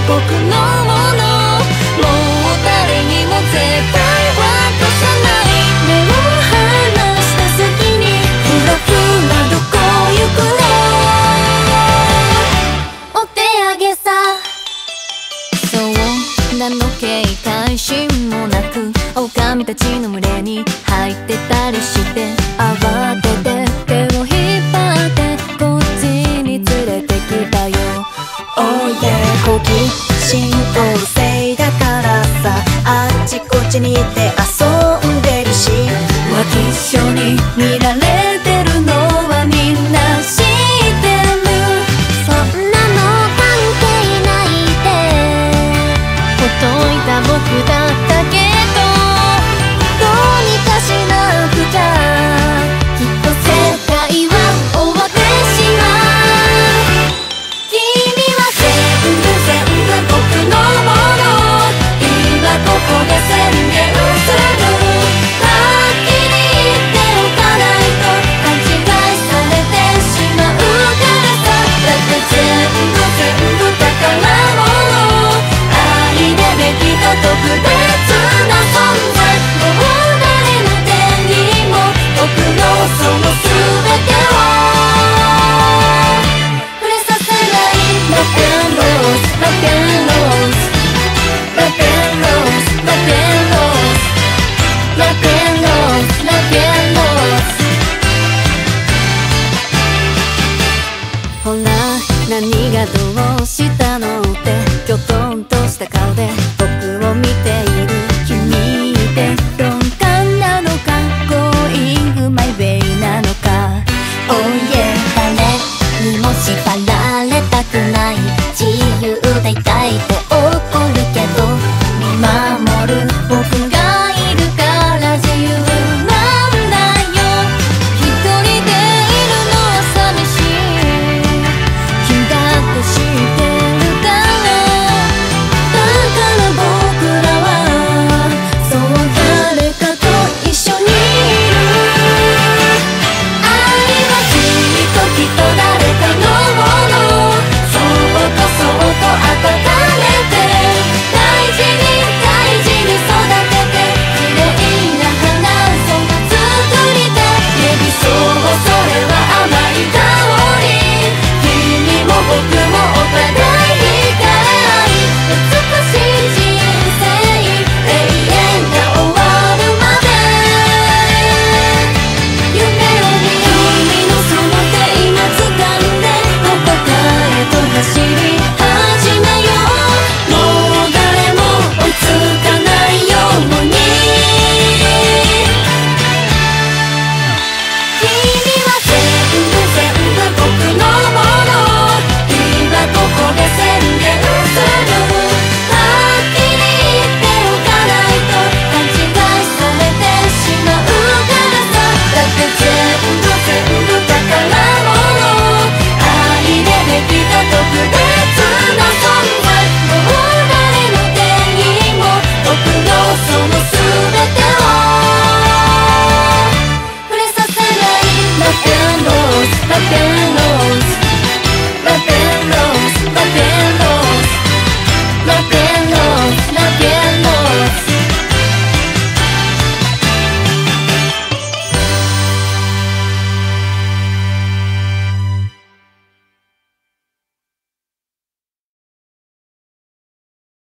僕のもの、もう誰にも絶対渡さない。目を離した隙にふらふらどこ行くの、お手上げさ。そうなの警戒心もなく狼たちの群れに入ってたりして、慌てて手を引っ張ってこっちに連れてきたよ。おいで好奇心旺盛だからさ、あっちこっちに行って遊んでるし、脇っしょに見られてるのはみんな知ってる。そんなの関係ないでほっといた僕だったけど、どうにかしなくちゃきっと世界は終わってしまう。君は全部僕のもの、今ここで宣言する。はっきり言っておかないと勘違いされてしまうからさ。だって全部宝物、愛でできた特別な存在、もう誰の手にも僕のその全てを触れさせない。ラテンロース、ラテンロース、ラテンロース、ラテンロース、ラテンロース、ラテンロース。ほら何がどうしたのってきょとんとした顔で